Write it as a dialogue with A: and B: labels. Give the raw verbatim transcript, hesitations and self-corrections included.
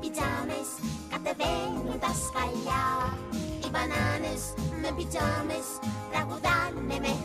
A: πιτζάμες κατεβαίνουν τα σκαλιά. Οι μπανάνες με πιτζάμες τραγουδάνε με